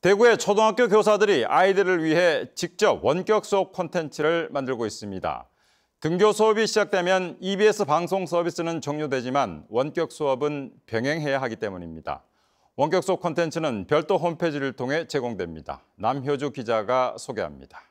대구의 초등학교 교사들이 아이들을 위해 직접 원격 수업 콘텐츠를 만들고 있습니다. 등교 수업이 시작되면 EBS 방송 서비스는 종료되지만 원격 수업은 병행해야 하기 때문입니다. 원격 수업 콘텐츠는 별도 홈페이지를 통해 제공됩니다. 남효주 기자가 소개합니다.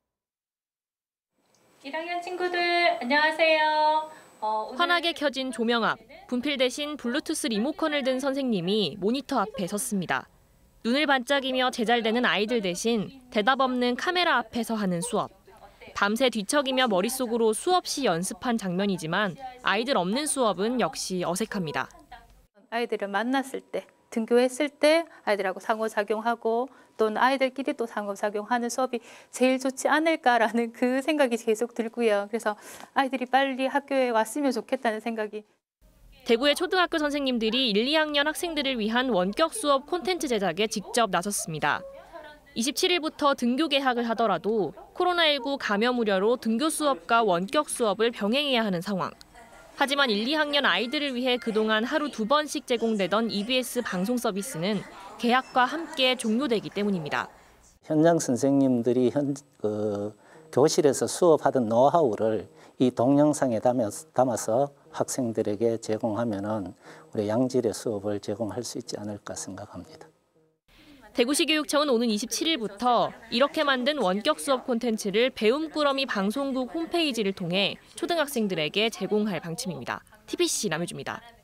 1학년 친구들 안녕하세요. 환하게 켜진 조명 앞, 분필 대신 블루투스 리모컨을 든 선생님이 모니터 앞에 섰습니다. 눈을 반짝이며 제잘되는 아이들 대신 대답 없는 카메라 앞에서 하는 수업. 밤새 뒤척이며 머릿속으로 수없이 연습한 장면이지만 아이들 없는 수업은 역시 어색합니다. 아이들을 만났을 때, 등교했을 때 아이들하고 상호작용하고 또는 아이들끼리 또 상호작용하는 수업이 제일 좋지 않을까라는 그 생각이 계속 들고요. 그래서 아이들이 빨리 학교에 왔으면 좋겠다는 생각이. 대구의 초등학교 선생님들이 1, 2학년 학생들을 위한 원격 수업 콘텐츠 제작에 직접 나섰습니다. 27일부터 등교 개학을 하더라도 코로나19 감염 우려로 등교 수업과 원격 수업을 병행해야 하는 상황. 하지만 1, 2학년 아이들을 위해 그동안 하루 2번씩 제공되던 EBS 방송 서비스는 개학과 함께 종료되기 때문입니다. 현장 선생님들이 교실에서 수업하던 노하우를 이 동영상에 담아서 학생들에게 제공하면은 우리 양질의 수업을 제공할 수 있지 않을까 생각합니다. 대구시 교육청은 오는 27일부터 이렇게 만든 원격 수업 콘텐츠를 배움꾸러미 방송국 홈페이지를 통해 초등학생들에게 제공할 방침입니다. TBC 남효주입니다.